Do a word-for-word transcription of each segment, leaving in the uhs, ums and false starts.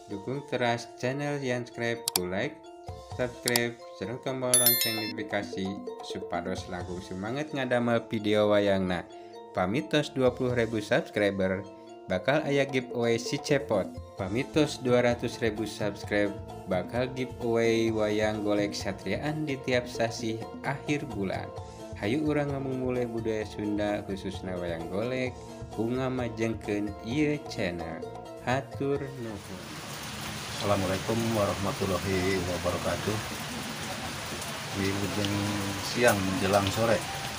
Dukung terus channel Yan Scribe ku like, subscribe, serta tombol lonceng notifikasi supados langkung semangat ngadamel video wayangna. Pamitos dua puluh ribu subscriber bakal aya giveaway si cepot. Pamitos dua ratus ribu subscribe bakal giveaway wayang golek satriaan di tiap sasi akhir bulan. Hayu urang ngamumule budaya Sunda khususna wayang golek bunga majengkeun ieu channel. Hatur nuhun. Assalamualaikum warahmatullahi wabarakatuh. Di ujung siang menjelang sore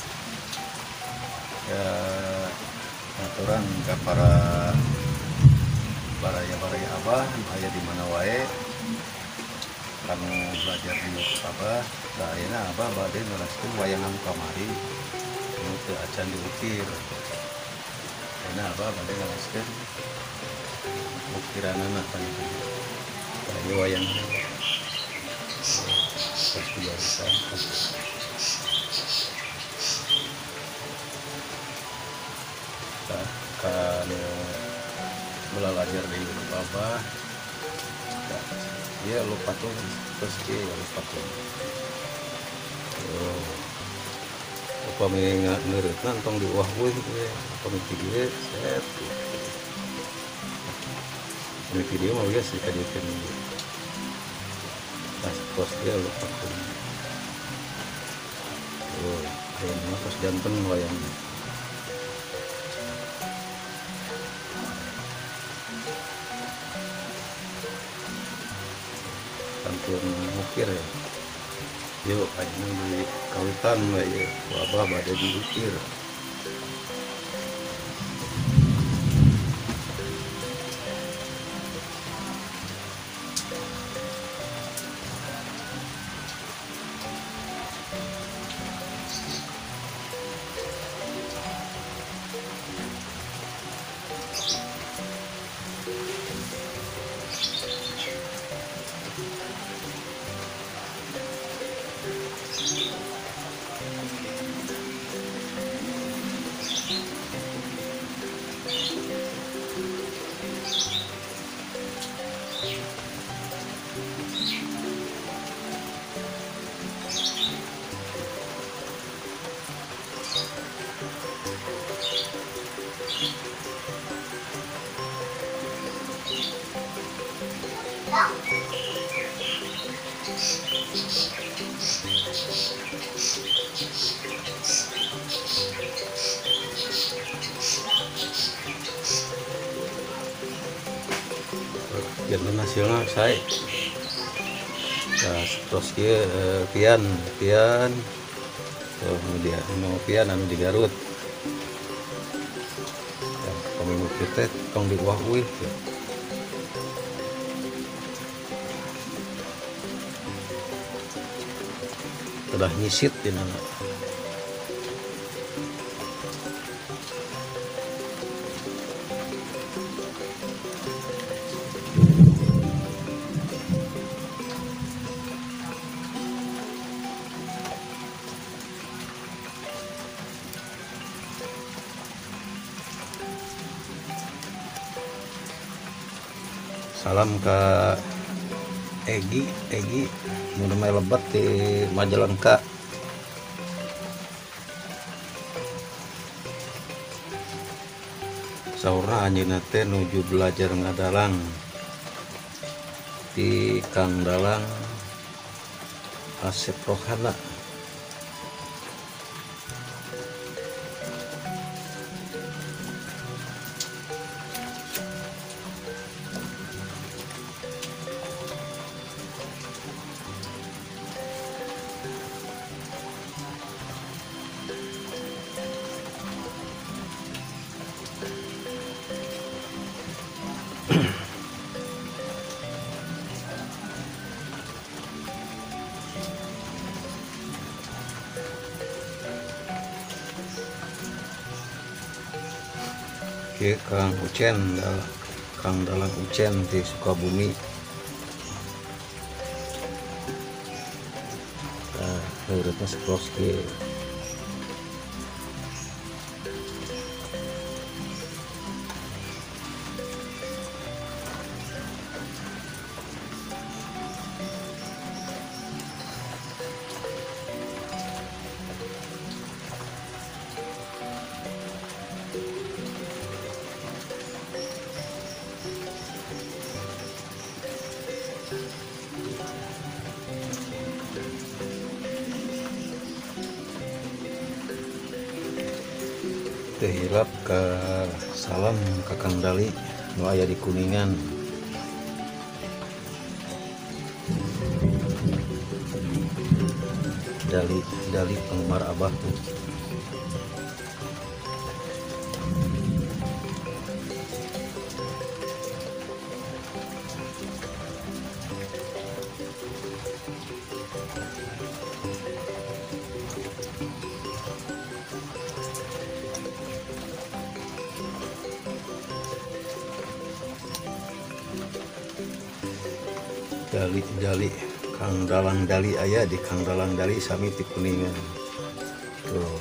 ya, aturan ke para baraya-baraya abah aya di mana wae kamu belajar di abah da ayeuna abah bade ngelaskeun wayangan kamari nu teu acan diukir. Ayeuna abah bade ngelaskeun ukiranana tadi ini wayang pas biasa kan belajar di abah dia lupa tuh terus dia lupa tuh apa mengingat nurut nantong di wah wih apa video set ini video mau ya sih tadi kan pas post dia lupa tuh oh ini pas jantan wayang pantun mukir ya yuk aja di kawitan lah ya wabah pada diukir. Jadi hasilnya saya terus dia pian pian kemudian mau pian anu di Garut pemilu kita tong di Wahwih telah nyisit di mana salam ke Egi Egi mulai lebat di Majalengka. Saurna anjeunna teh nuju belajar ngadalang di Kang Dalang Asep Rohana. Oke, Kang Ucen, Kang Dalang Ucen di Sukabumi. Nah, urutnya seproski. teu hilap ke salam Kakang Dali nu aya di Kuningan. Dali Dali penggemar Abah tuh. Dali Dali Kang Dalang Dali aya di Kang Dalang Dali sami di Kuningan tuh.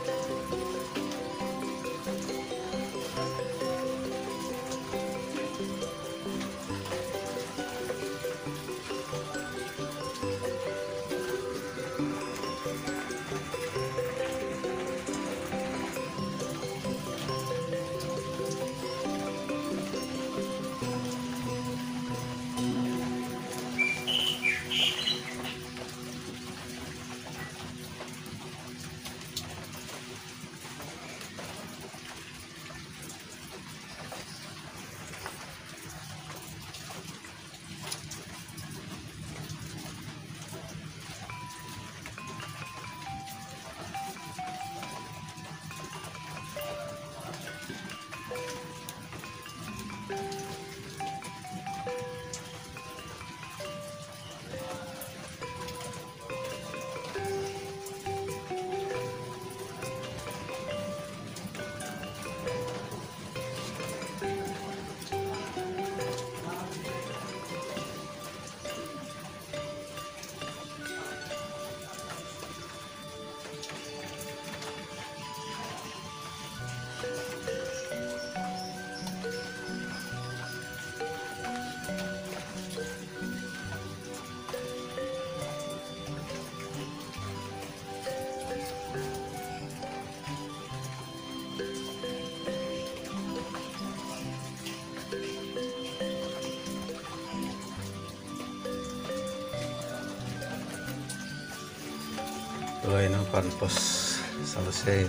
Doain pan pos selesai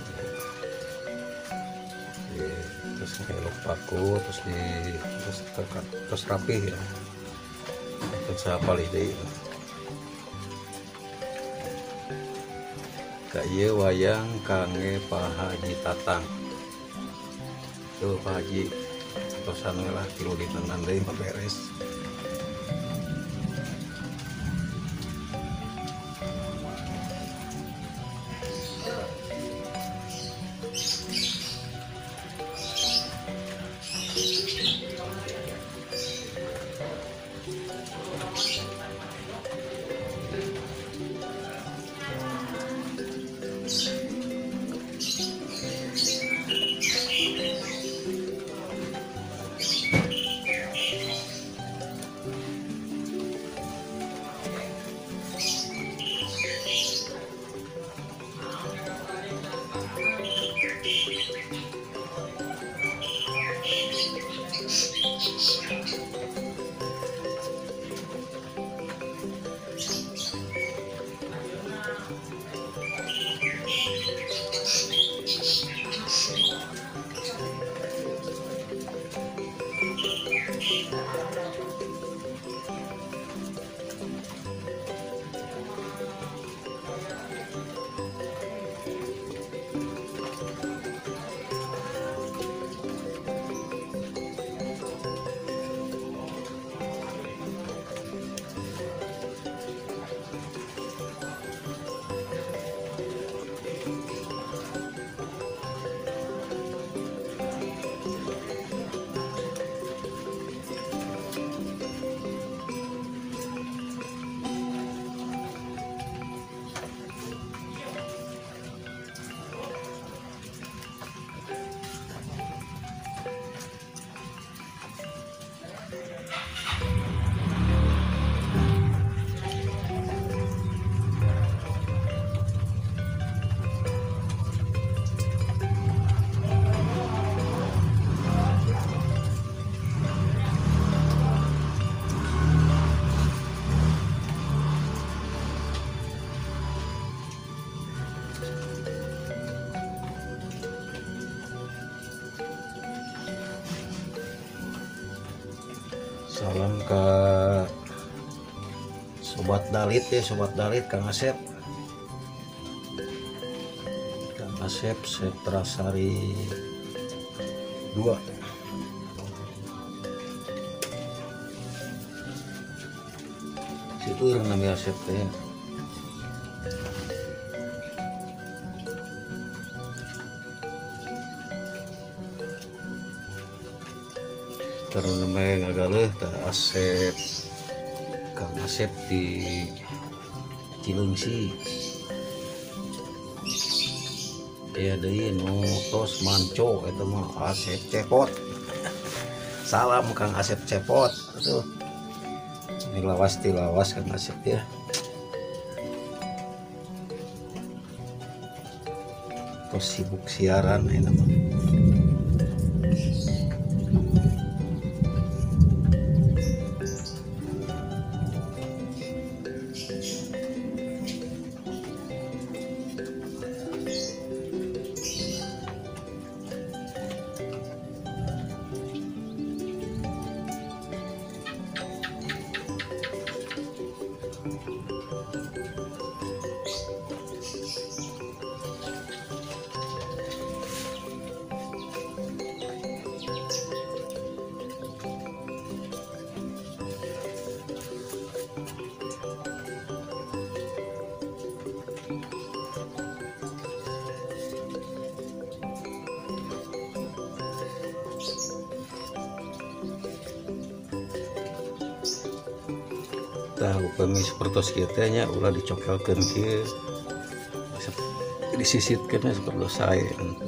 di, terus ngelok paku terus di terus, terus, terus rapi ya terus apa lidi kak iya wayang kange Pak Haji Tatang tuh Pak Haji tosan lah kilo di tenan deh beres. Salam ke Sobat Dalit ya, Sobat Dalit Kang Asep. Kang Asep Setrasari dua. Situ yang namanya Asep teh. Karena namanya ngagaleh teh Asep. Kang Asep di Cilengsi. Ya deui nu tos manco eta mah Asep Cepot. Salam Kang Asep Cepot. Aduh. Ini lawas ti lawas Kang Asep ya. Tos sibuk siaran ini mah. Tahu kami seperti kita nya ulah dicokelkeun kieu disisitkeun seperti saya gitu.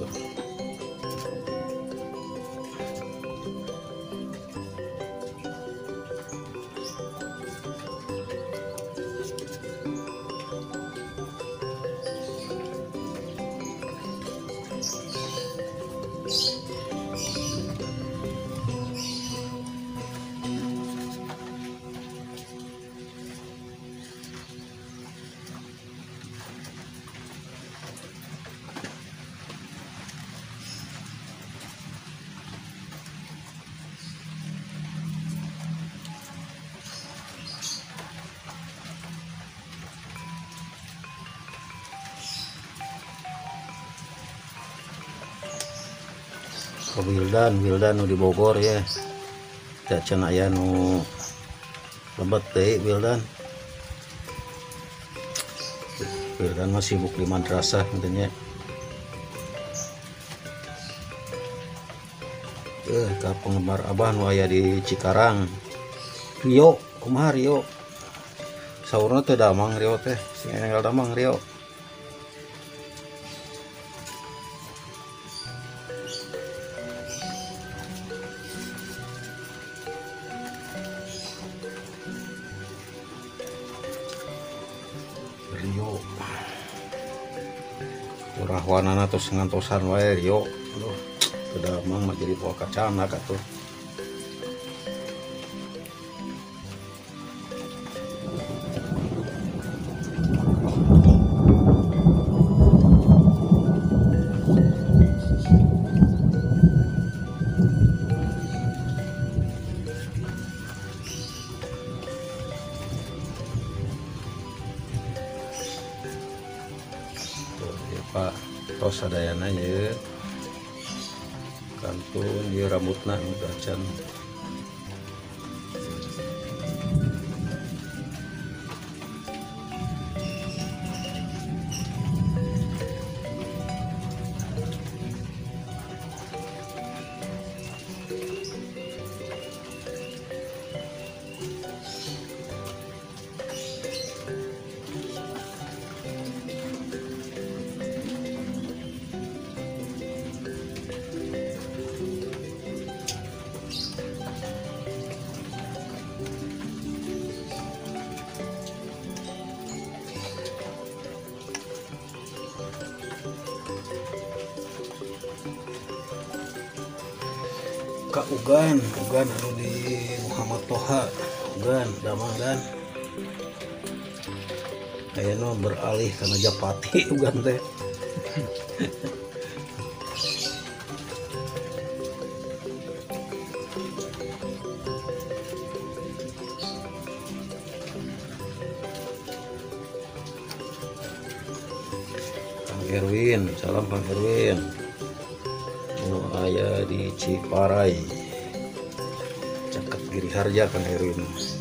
Ke Wildan, Wildan nu di Bogor ya. Da cenah aya nu lebet teh Wildan. Wildan mah sibuk di madrasah intinya. Eh, ka penggemar Abah nu aya di Cikarang. Rio, kumaha Rio? Saurna teh damang Rio teh, sing enggal damang Rio. Rio rahwanana terus ngantosan wae Rio. Aduh, udah mang mah jadi poa kacana katuh. Pak tos sadayana ye kantun dia rambutna nu dacan. Ka Ugan, Ugan anu di Muhammad Toha, Ugan damang dan kayaknya beralih karena Japati Ugan teh. Erwin, salam Kang Erwin. Nu aya di Ciparai, Caket Giriharja Kang Erwin.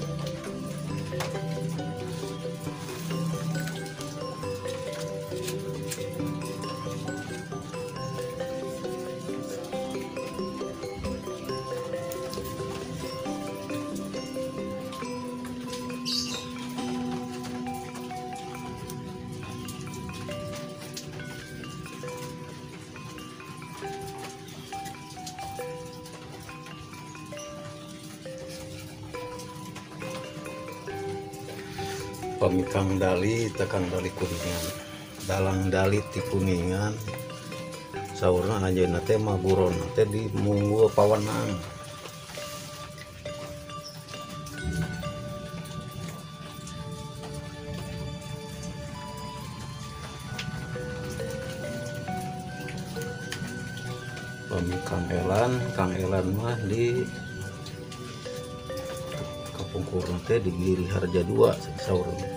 Pamikang Dali tekang Dali Kuningan, dalang Dali ti Kuningan, saurna anjeunna teh mah buron teh di Munggu Pawenang. Pamikang Elan, Kang Elan mah di Kapungkurna teh di Giriharja dua saurna.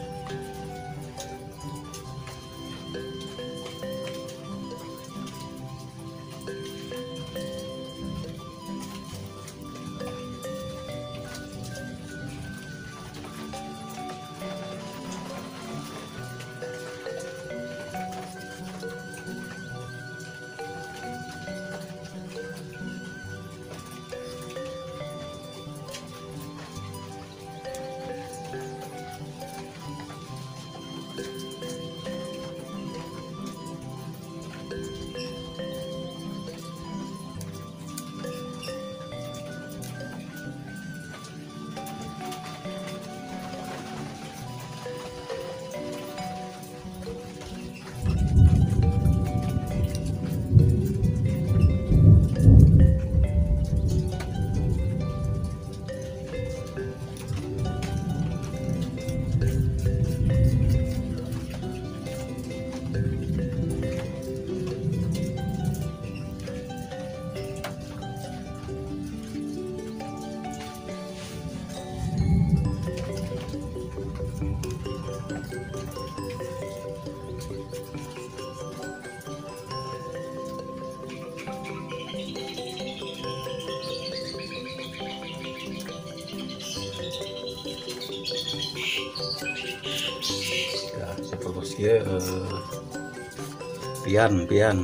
Ya, seterusnya eh, pian pian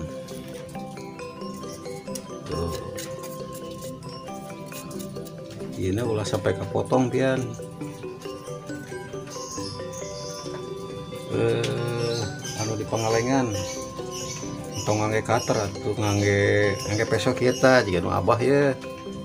tuh ini ulah sampai kepotong pian eh anu di Pangalengan entong ngangge cutter atau ngangge ngangge pesok kita jika nu abah ya.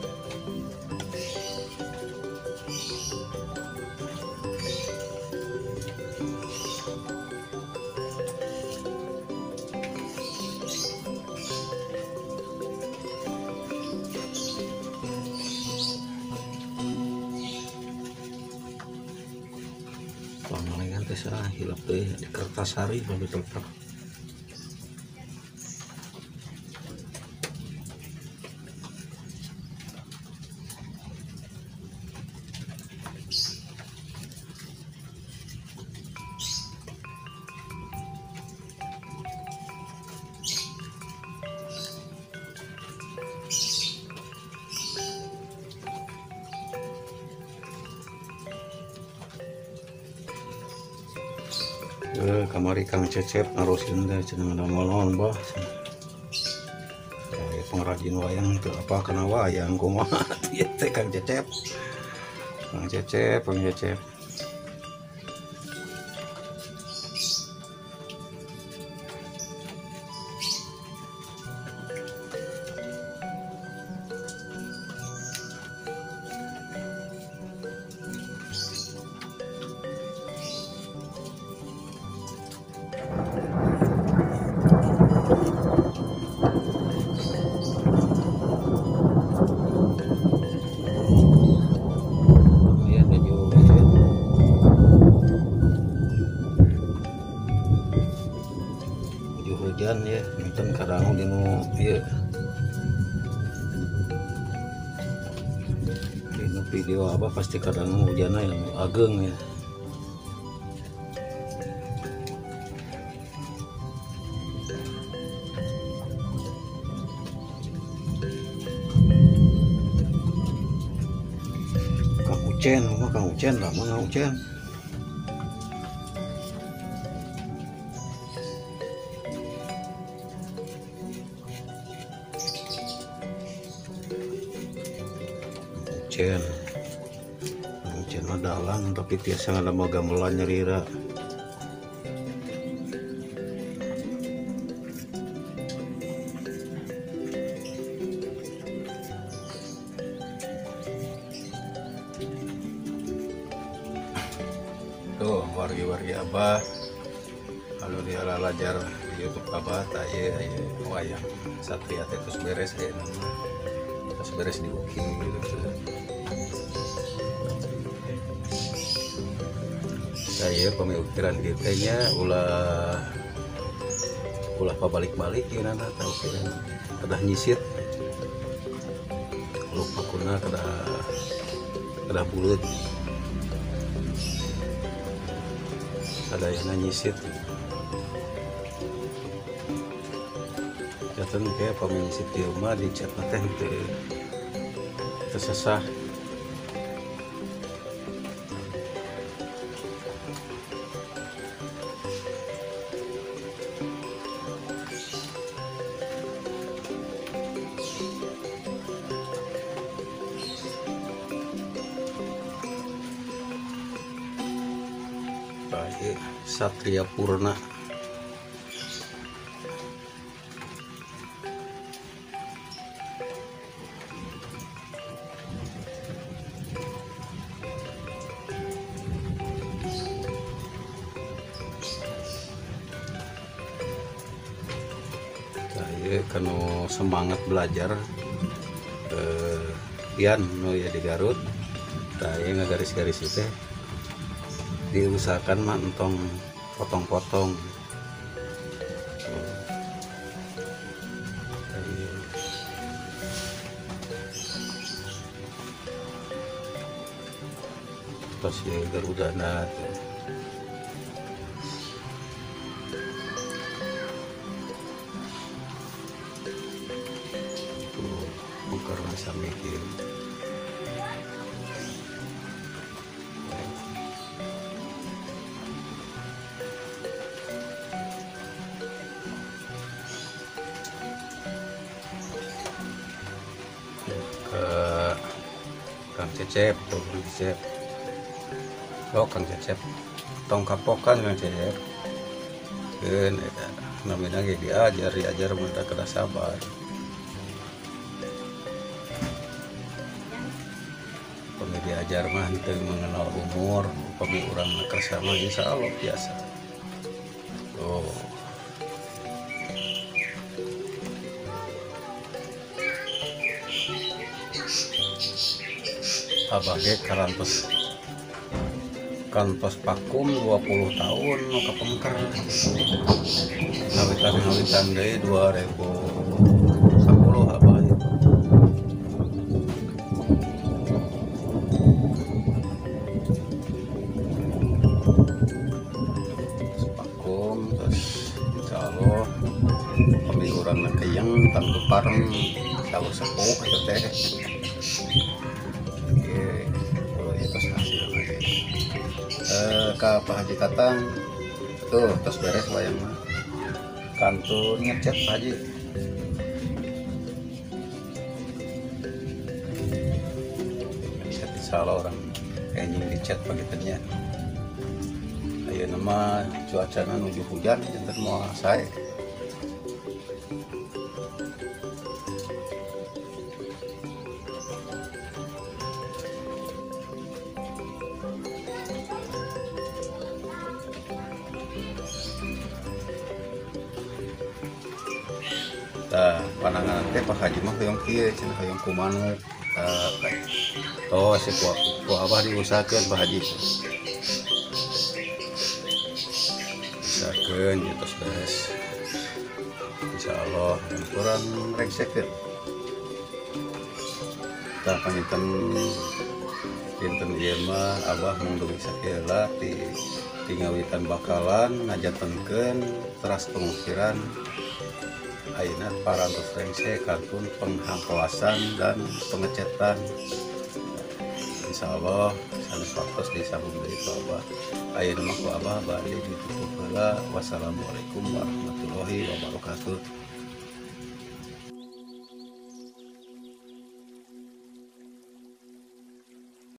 Pangalengan teh sarah hilap teh di Kertasari baru tetap. Eh, kamari Kang Cecep ngarusin teh cenah naon bah. Kayak pengrajin wayang itu apa kena wayang kumaha ieu teh Kang Cecep. Kang Cecep, Kang Cecep. Hujan ya, nonton kadang di nu ieu. Ini video apa pasti kadang hujanna yang ageng ya. Ucen, mah Kang Ucen lah, mana Ucen? Ucen, Ucen mah dalang tapi biasa nggak ada gamelan nyerira. Tuh wargi-wargi Abah kalau dia lalajar di YouTube Abah taya ya wayang Satria terus beres ya terus beres di booking gitu. Saya pemikiran kita nya ulah ulah pabalik-balik ya nana tahu kira kedah nyisit lupa kuna kedah kedah bulut ada yang nyisit jatuh kayak pemenyisit di rumah di chat teh itu tersesah baik Satria Purna. Saya kanu semangat belajar eh, pian no ya di Garut. Saya ngagaris-garis itu diusahakan mah entong potong-potong. Terus ya Garudana tuh. Tuh, bukan masa mikir. Ke Kang Cecep, tuh Kang Cecep. Oh Kang Cecep, tong kapokan Kang Cecep. Keun eta namina ge diajar diajar mereka kada sabar. Pemi diajar mah teu mengenal umur, pemi urang kersa mah insyaallah biasa. Oh. Abah ge karantos kantos pakum dua puluh tahun mau kepengker ngawitan-ngawitan deui dua ribu sepuluh Abah itu. Pakum terus insyaallah pemi urang keuyeng tangtu pareng kalau sepuh itu teh. Eh, ka Pak Haji Tatang tuh terus beres wayang mah kantun ngechat Pak Haji chat insyaallah orang kayaknya di chat pagitnya ayo nama cuaca nuju hujan jangan mau saya Nah, panangan teh Pak Haji mah hoyong kieu cenah hoyong kumanuk. Tah oh si ku ku Abah diusahakeun Pak Haji. Usahakeun ya tos beres. Insyaallah kurang rengsekeun. Tah panginten dinten ieu mah Abah mung dugi sakeula ti tingawitan bakalan ngajatenkeun teras pengukiran ayeuna parantos rengse kantun penghangkoasan dan pengecetan insya Allah sanes waktu disambung dari ku Abah aya nama ku Abah balik ditutup heula. Wassalamualaikum warahmatullahi wabarakatuh.